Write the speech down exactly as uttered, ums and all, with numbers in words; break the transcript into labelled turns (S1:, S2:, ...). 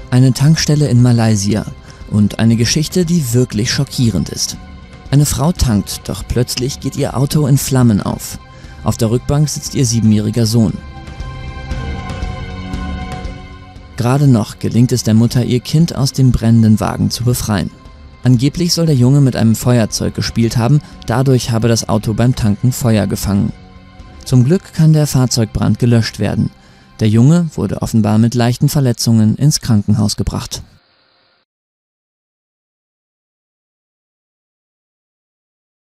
S1: Eine Tankstelle in Malaysia und eine Geschichte, die wirklich schockierend ist. Eine Frau tankt, doch plötzlich geht ihr Auto in Flammen auf. Auf der Rückbank sitzt ihr siebenjähriger Sohn. Gerade noch gelingt es der Mutter, ihr Kind aus dem brennenden Wagen zu befreien. Angeblich soll der Junge mit einem Feuerzeug gespielt haben, dadurch habe das Auto beim Tanken Feuer gefangen. Zum Glück kann der Fahrzeugbrand gelöscht werden. Der Junge wurde offenbar mit leichten Verletzungen ins Krankenhaus gebracht.